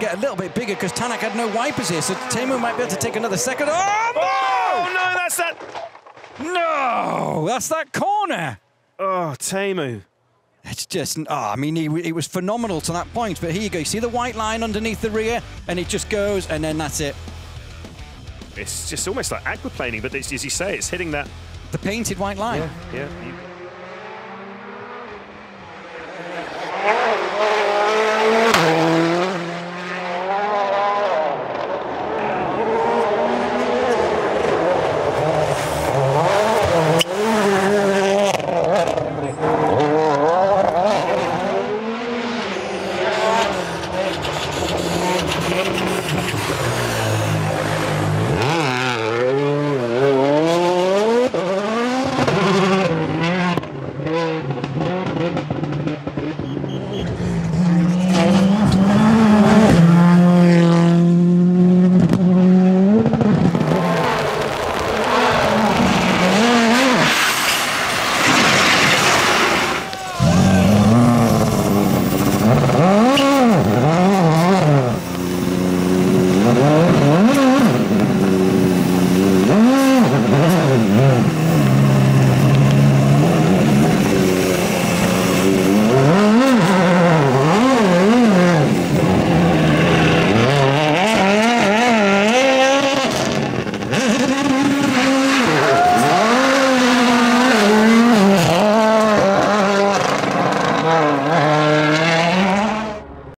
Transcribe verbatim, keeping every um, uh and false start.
get a little bit bigger because Tanak had no wipers here, so Teemu might be able to take another second. Oh, oh no, that's that. No, that's that corner. Oh, Teemu. It's just, oh, I mean, he, it was phenomenal to that point, but here you go. You see the white line underneath the rear, and it just goes, and then that's it. It's just almost like aquaplaning, but it's, as you say, it's hitting that... The painted white line. Yeah, yeah. You,